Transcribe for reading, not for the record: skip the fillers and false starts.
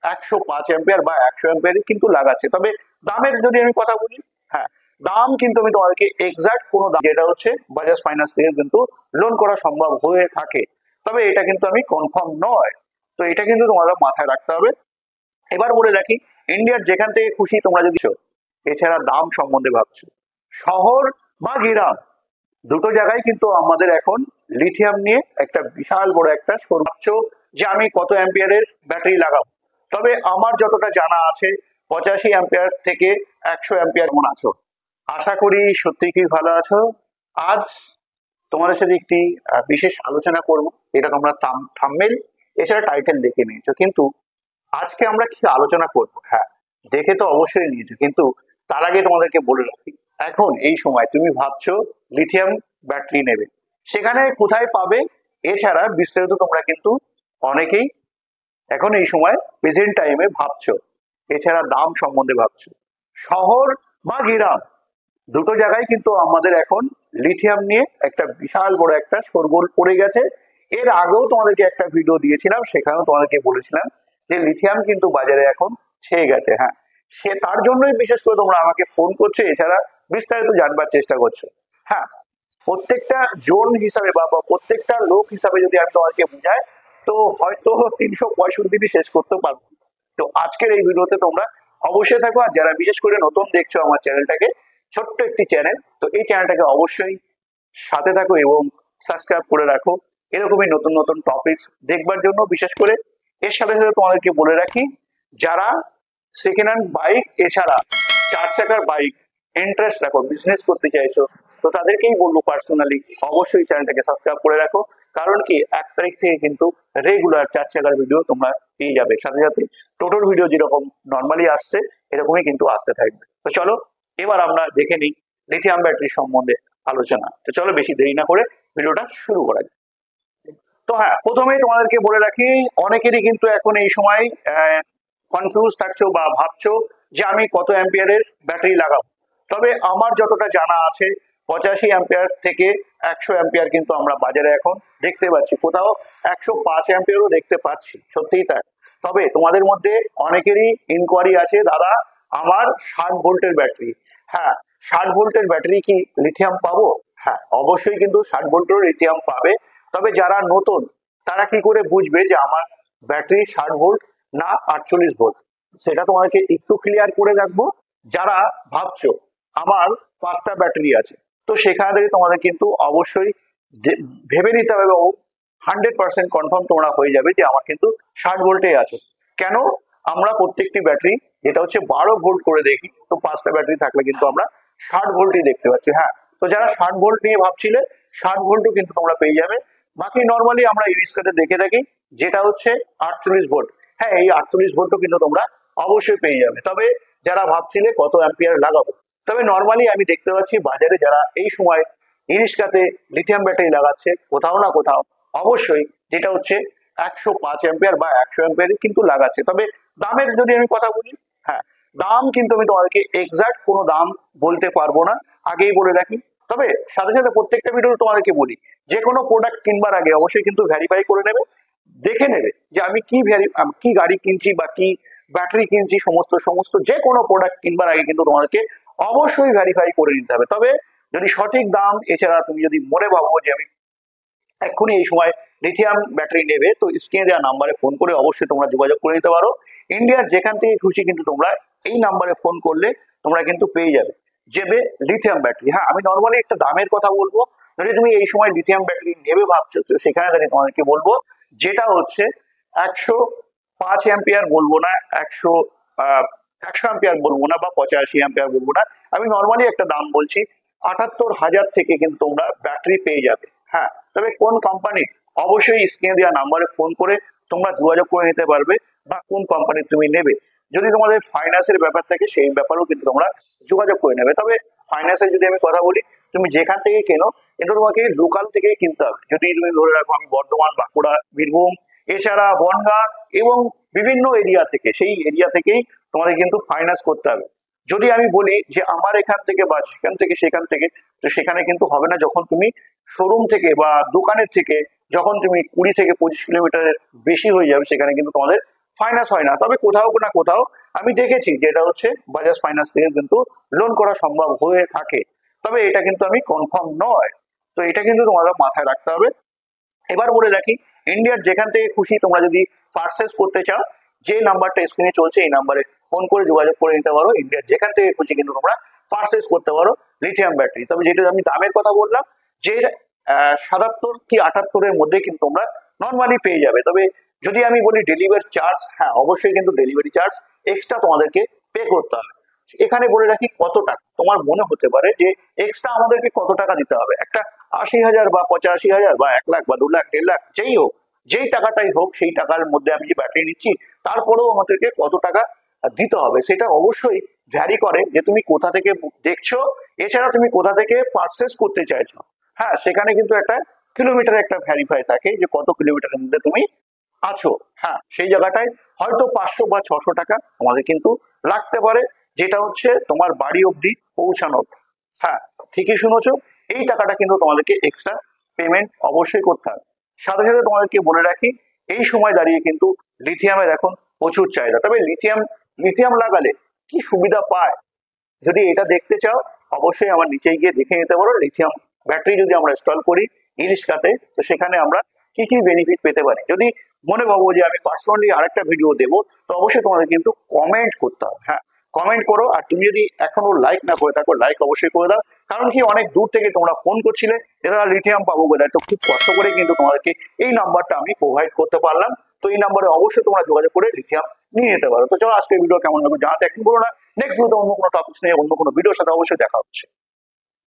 105 ampere বা 100 ampere কিন্তু লাগাচ্ছে। তবে দামের যদি আমি কথা বলি, হ্যাঁ দাম কিন্তু আমি তোমাদেরকে এক্সাক্ট কোনো দাম যেটা হচ্ছে বাজাজ ফাইন্যান্স থেকে কিন্তু লোন করা সম্ভব হয়ে থাকে, তবে এটা কিন্তু আমি কনফার্ম নয়। তো এটা কিন্তু তোমাদের মাথায় রাখতে হবে। এবার বলে রাখি, ইন্ডিয়ার যেখান থেকে খুশি তোমরা যদি এছাড়া দাম সম্বন্ধে ভাবছো, শহর বা গ্রাম দুটো জায়গায় কিন্তু আমাদের এখন লিথিয়াম নিয়ে একটা বিশাল বড় একটা সর্বোচ্চ যে আমি কত অ্যাম্পিয়ারের ব্যাটারি লাগাবো। তবে আমার যতটা জানা আছে 85 অ্যাম্পিয়ার থেকে 100 অ্যাম্পিয়ার মন আছো। আশা করি সত্যি কি ভালো আছো। আজ তোমাদের সাথে একটি বিশেষ আলোচনা করব, এটা তোমরা থাম্বনেল এছাড়া টাইটেল দেখে নিয়েছো, কিন্তু আজকে আমরা কি আলোচনা করব, হ্যাঁ দেখে তো অবশ্যই নিয়েছো, কিন্তু তার আগে তোমাদেরকে বলে রাখি, এখন এই সময় তুমি ভাবছো লিথিয়াম ব্যাটারি নেবে, সেখানে কোথায় পাবে এছাড়া বিস্তারিত তোমরা কিন্তু অনেকেই এখন এই সময় প্রেজেন্ট টাইমে ভাবছো, এছাড়া দাম সম্বন্ধে ভাবছো। শহর বা গ্রাম দুটো জায়গায় কিন্তু আমাদের এখন লিথিয়াম নিয়ে একটা বিশাল বড় একটা শোরগোল পড়ে গেছে। এর আগেও তোমাদেরকে একটা ভিডিও দিয়েছিলাম, সেখানেও তোমাদেরকে বলেছিলাম যে লিথিয়াম কিন্তু বাজারে এখন ছেয়ে গেছে। হ্যাঁ, সে তার জন্যই বিশেষ করে তোমরা আমাকে ফোন করছো, এছাড়া বিস্তারিত জানবার চেষ্টা করছো। হ্যাঁ, প্রত্যেকটা জোন হিসাবে বা প্রত্যেকটা লোক হিসাবে যদি আমি তোমাকে বুঝাই, তো হয়তো 365 শেষ করতে পারবো। তো আজকের এই ভিডিওতে তোমরা অবশ্যই থাকো, আর যারা বিশেষ করে নতুন দেখছো আমার চ্যানেলটাকে, ছোট্ট একটি চ্যানেল, তো এই চ্যানেলটাকে অবশ্যই সাথে থাকো এবং সাবস্ক্রাইব করে রাখো এরকমই নতুন নতুন টপিকস দেখবার জন্য। বিশেষ করে এর সাথে সাথে তোমাদেরকে বলে রাখি, যারা সেকেন্ড হ্যান্ড বাইক এছাড়া 4 চাকার বাইক ইন্টারেস্ট রাখো, বিজনেস করতে চাইছো, তো তাদেরকেই বলবো পার্সোনালি অবশ্যই চ্যানেলটাকে সাবস্ক্রাইব করে রাখো। কারণ কি 1 তারিখ থেকে কিন্তু রেগুলার 4 চাকার ভিডিও তোমরা পেয়ে যাবে, সাথে সাথে টোটোর ভিডিও যেরকম নর্মালি আসছে এরকমই কিন্তু আসতে থাকবে। তো চলো এবার আমরা দেখে নিই লিথিয়াম ব্যাটারি সম্বন্ধে আলোচনা। তো চলো বেশি দেরি না করে ভিডিওটা শুরু করা যাক। তো হ্যাঁ, প্রথমেই তোমাদেরকে বলে রাখি, অনেকেরই কিন্তু এখন এই সময় কনফিউজ থাকছো বা ভাবছো যে আমি কত অ্যাম্পিয়ারের ব্যাটারি লাগাবো। তবে আমার যতটা জানা আছে 85 অ্যাম্পিয়ার থেকে 100 অ্যাম্পিয়ার কিন্তু আমরা বাজারে এখন দেখতে পাচ্ছি, কোথাও 105 অ্যাম্পিয়ারও দেখতে পাচ্ছি, সত্যিই তাই। তবে তোমাদের মধ্যে অনেকেরই ইনকোয়ারি আছে, দাদা আমার 60 ভোল্টের ব্যাটারি, হ্যাঁ 60 ভোল্টের ব্যাটারি কি লিথিয়াম পাবো? হ্যাঁ অবশ্যই কিন্তু 60 ভোল্টেরও লিথিয়াম পাবে। তবে যারা নতুন তারা কি করে বুঝবে যে আমার ব্যাটারি 60 ভোল্ট না 48 ভোল্ট, সেটা তোমাকে একটু ক্লিয়ার করে রাখবো। যারা ভাবছো আমার 5টা ব্যাটারি আছে, তো সেখানে তোমাদের কিন্তু অবশ্যই ভেবে নিতে হবে, 100% কনফার্ম তোমরা হয়ে যাবে যে আমার কিন্তু 60 ভোল্টে আছে। কেন? আমরা প্রত্যেকটি ব্যাটারি যেটা হচ্ছে 12 ভোল্ট করে দেখি, তো 5টা ব্যাটারি থাকলে কিন্তু আমরা 60 ভোল্টই দেখতে পাচ্ছি। হ্যাঁ, তো যারা 60 ভোল্ট নিয়ে ভাবছিলে 60 ভোল্টও কিন্তু তোমরা পেয়ে যাবে। বাকি নর্মালি আমরা ইউনিস্কাতে দেখে থাকি যেটা হচ্ছে 48 ভোল্ট, হ্যাঁ এই 48 ভোল্টও কিন্তু তোমরা অবশ্যই পেয়ে যাবে। তবে যারা ভাবছিলে কত অ্যাম্পিয়ার লাগাবো, তবে নর্মালি আমি দেখতে পাচ্ছি বাজারে যারা এই সময় ইরিস্কাতে লিথিয়াম ব্যাটারি লাগাচ্ছে কোথাও না কোথাও অবশ্যই যেটা হচ্ছে 105 অ্যাম্পিয়ার বা 100 অ্যাম্পিয়ার কিন্তু লাগাচ্ছে। তবে দামের যদি আমি কথা বলি, হ্যাঁ দাম কিন্তু আমি তোমাদেরকে এক্সাক্ট কোনো দাম বলতে পারবো না, আগেই বলে রাখি। তবে সাথে সাথে প্রত্যেকটা ভিডিও তোমাদেরকে বলি, যে কোনো প্রোডাক্ট কিনবার আগে অবশ্যই কিন্তু ভেরিফাই করে নেবে, দেখে নেবে যে আমি কি গাড়ি কিনছি বা কি ব্যাটারি কিনছি, সমস্ত সমস্ত যে কোনো প্রোডাক্ট কিনবার আগে কিন্তু তোমাদেরকে অবশ্যই ভেরিফাই করে নিতে হবে। তবে যদি সঠিক দাম এছাড়া তুমি যদি মনে ভাবো যে আমি এক্ষুনি এই সময় লিথিয়াম ব্যাটারি নেবে, তো স্ক্রিনে দেওয়া নাম্বারে ফোন করে অবশ্যই তোমরা যোগাযোগ করে নিতে পারো। ইন্ডিয়ার যেখান থেকে খুশি কিন্তু তোমরা এই নাম্বারে ফোন করলে তোমরা কিন্তু পেয়ে যাবে লিথিয়াম ব্যাটারি। হ্যাঁ আমি নর্মালি একটা দামের কথা বলবো, যদি তুমি এই সময় লিথিয়াম ব্যাটারি নেবে ভাবছো, তো সেখানে দাঁড়িয়ে তোমাদেরকে বলবো যেটা হচ্ছে 105 অ্যাম্পিয়ার বলবো না, 100 অ্যাম্পিয়ার বলবো না, বা 85 অ্যাম্পিয়ার বলবো না, আমি নর্মালি একটা দাম বলছি 78,000 থেকে কিন্তু তোমরা ব্যাটারি পেয়ে যাবে। হ্যাঁ, তবে কোন কোম্পানি অবশ্যই স্ক্রিনে দেওয়া নাম্বারে ফোন করে তোমরা যোগাযোগ করে নিতে পারবে, বা কোন কোম্পানি তুমি নেবে। যদি তোমাদের ফাইন্যান্সের ব্যাপার থাকে সেই ব্যাপারেও কিন্তু তোমরা যোগাযোগ করে নেবে। তবে ফাইন্যান্সের যদি আমি কথা বলি, তুমি যেখান থেকে কেনো কিন্তু তোমাকে লোকাল থেকেই কিনতে হবে। যদি তুমি ধরে রাখো আমি বর্ধমান, বাঁকুড়া, বীরভূম এছাড়া বনগাঁ এবং বিভিন্ন এরিয়া থেকে, সেই এরিয়া থেকেই তোমাদের কিন্তু ফাইন্যান্স করতে হবে। যদি আমি বলি যে আমার এখান থেকে বা সেখান থেকে সেখান থেকে, তো সেখানে কিন্তু হবে না। যখন তুমি শোরুম থেকে বা দোকানের থেকে যখন তুমি 20 থেকে 25 কিলোমিটারের বেশি হয়ে যাবে, সেখানে কিন্তু তোমাদের ফাইন্যান্স হয় না, তবে কোথাও না কোথাও আমি দেখেছি যেটা হচ্ছে বাজাজ ফাইন্যান্স থেকে কিন্তু লোন করা সম্ভব হয়ে থাকে, তবে এটা কিন্তু আমি কনফার্ম নয়। তো এটা কিন্তু তোমাদের মাথায় রাখতে হবে। এবার বলে রাখি, ইন্ডিয়ার যেখান থেকে খুশি তোমরা যদি পারচেস করতে চাও, যে নাম্বারটা স্ক্রিনে চলছে এই নাম্বারে ফোন করে যোগাযোগ করে নিতে পারো। ইন্ডিয়ার যেখান থেকে খুশি কিন্তু তোমরা পারচেস করতে পারো লিথিয়াম ব্যাটারি। তবে যেটা আমি দামের কথা বললাম, যে ৭৭ কি ৭৮-এর মধ্যে কিন্তু তোমরা নর্মালি পেয়ে যাবে। তবে যদি আমি বলি ডেলিভারি চার্জ, হ্যাঁ অবশ্যই কিন্তু ডেলিভারি চার্জ এক্সট্রা তোমাদেরকে পে করতে হবে। এখানে বলে রাখি কত টাকা, তোমার মনে হতে পারে যে এক্সট্রা আমাদেরকে কত টাকা দিতে হবে, একটা ৮০,০০০ বা ৮৫,০০০ বা ১ লাখ বা ২ লাখ ১.৫ লাখ যেই হোক, যেই টাকাটাই হোক সেই টাকার মধ্যে আমি যে ব্যাটারি নিচ্ছি, তারপরেও আমাদেরকে কত টাকা দিতে হবে সেটা অবশ্যই ভ্যারি করে যে তুমি কোথা থেকে দেখছো, এছাড়া তুমি কোথা থেকে পারচেস করতে চাইছো। হ্যাঁ, সেখানে কিন্তু একটা কিলোমিটার একটা ভ্যারিফাই থাকে যে কত কিলোমিটারের মধ্যে তুমি আছো। হ্যাঁ, সেই জায়গাটায় হয়তো ৫০০ বা ৬০০ টাকা আমাদের কিন্তু লাগতে পারে, যেটা হচ্ছে তোমার বাড়ি অবধি পৌঁছানোর। হ্যাঁ, ঠিকই শুনেছো, এই টাকাটা কিন্তু তোমাদেরকে এক্সট্রা পেমেন্ট অবশ্যই করতে হবে। সাথে সাথে তোমাদেরকে বলে রাখি, এই সময় দাঁড়িয়ে কিন্তু লিথিয়ামের এখন প্রচুর চাহিদা। তবে লিথিয়াম লাগালে কি সুবিধা পায়, যদি এটা দেখতে চাও অবশ্যই আমার নিচে গিয়ে দেখে নিতে পারো। লিথিয়াম ব্যাটারি যদি আমরা ইনস্টল করি ইরিস্কাতে, তো সেখানে আমরা কি কি বেনিফিট পেতে পারি। যদি মনে ভাবো যে আমি পার্সোনালি আরেকটা ভিডিও দেবো, তো অবশ্যই তোমাদের কিন্তু কমেন্ট করতে হবে। হ্যাঁ, কমেন্ট করো। আর তুমি যদি এখনো লাইক না করে থাকো, লাইক অবশ্যই করে দাও। কারণ কি, অনেক দূর থেকে তোমরা ফোন করছিলে এরা লিথিয়াম পাবো বলে, তো খুব কষ্ট করে কিন্তু তোমাদেরকে এই নাম্বারটা আমি প্রোভাইড করতে পারলাম। তো এই নাম্বারে অবশ্যই তোমরা যোগাযোগ করে লিথিয়াম নিয়ে যেতে পারো। তো চলো, আজকের ভিডিও কেমন লাগবে জানাতে একদম বলো না। নেক্সট ভিডিওতে অন্য কোনো টপিক নিয়ে অন্য কোনো ভিডিওর সাথে অবশ্যই দেখা হচ্ছে।